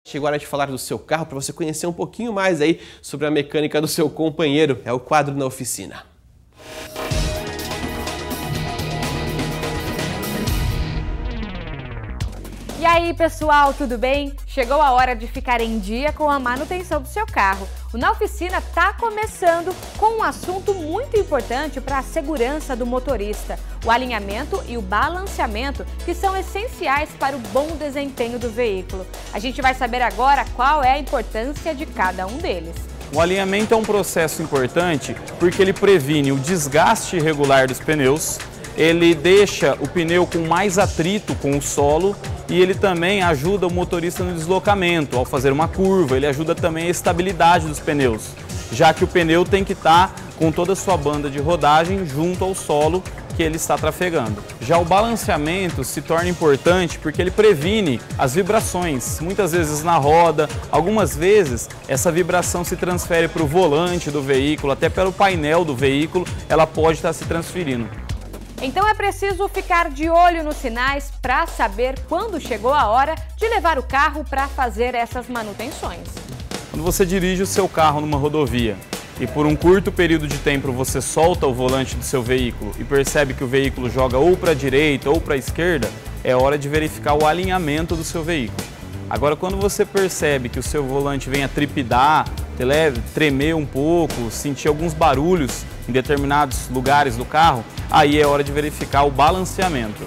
Chegou a hora de falar do seu carro para você conhecer um pouquinho mais aí sobre a mecânica do seu companheiro. É o quadro na oficina. E aí, pessoal, tudo bem? Chegou a hora de ficar em dia com a manutenção do seu carro. O Na Oficina está começando com um assunto muito importante para a segurança do motorista: o alinhamento e o balanceamento, que são essenciais para o bom desempenho do veículo. A gente vai saber agora qual é a importância de cada um deles. O alinhamento é um processo importante porque ele previne o desgaste irregular dos pneus, ele deixa o pneu com mais atrito com o solo e ele também ajuda o motorista no deslocamento. Ao fazer uma curva, ele ajuda também a estabilidade dos pneus, já que o pneu tem que estar com toda a sua banda de rodagem junto ao solo que ele está trafegando. Já o balanceamento se torna importante porque ele previne as vibrações, muitas vezes na roda, algumas vezes essa vibração se transfere para o volante do veículo, até pelo painel do veículo, ela pode estar se transferindo. Então é preciso ficar de olho nos sinais para saber quando chegou a hora de levar o carro para fazer essas manutenções. Quando você dirige o seu carro numa rodovia e por um curto período de tempo você solta o volante do seu veículo e percebe que o veículo joga ou para a direita ou para a esquerda, é hora de verificar o alinhamento do seu veículo. Agora, quando você percebe que o seu volante vem a trepidar, tremer um pouco, sentir alguns barulhos em determinados lugares do carro, aí é hora de verificar o balanceamento.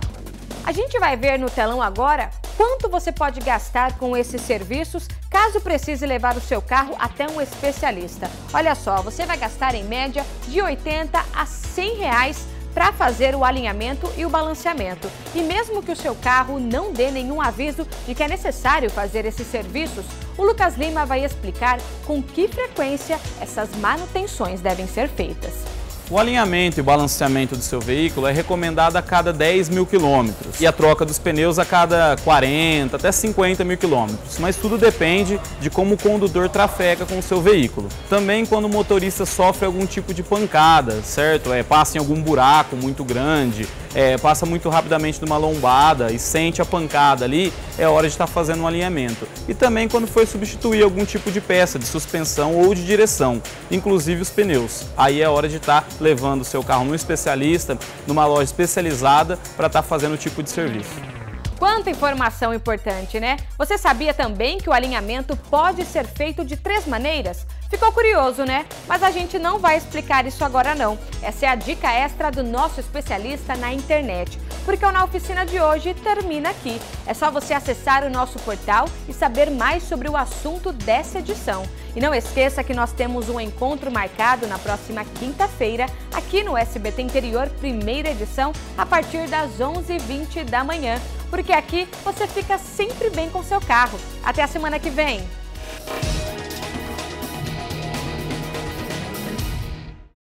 A gente vai ver no telão agora quanto você pode gastar com esses serviços caso precise levar o seu carro até um especialista. Olha só, você vai gastar em média de R$ 80 a R$ 100 para fazer o alinhamento e o balanceamento. E mesmo que o seu carro não dê nenhum aviso de que é necessário fazer esses serviços, o Lucas Lima vai explicar com que frequência essas manutenções devem ser feitas. O alinhamento e o balanceamento do seu veículo é recomendado a cada 10 mil quilômetros e a troca dos pneus a cada 40 até 50 mil quilômetros, mas tudo depende de como o condutor trafega com o seu veículo. Também quando o motorista sofre algum tipo de pancada, certo? Passa em algum buraco muito grande, passa muito rapidamente numa lombada e sente a pancada ali, é hora de estar fazendo um alinhamento. E também quando for substituir algum tipo de peça de suspensão ou de direção, inclusive os pneus. Aí é hora de estar levando o seu carro num especialista, numa loja especializada, para estar fazendo o tipo de serviço. Quanta informação importante, né? Você sabia também que o alinhamento pode ser feito de 3 maneiras? Ficou curioso, né? Mas a gente não vai explicar isso agora não. Essa é a dica extra do nosso especialista na internet. Porque o Na Oficina de hoje termina aqui. É só você acessar o nosso portal e saber mais sobre o assunto dessa edição. E não esqueça que nós temos um encontro marcado na próxima quinta-feira, aqui no SBT Interior, primeira edição, a partir das 11h20 da manhã. Porque aqui você fica sempre bem com seu carro. Até a semana que vem!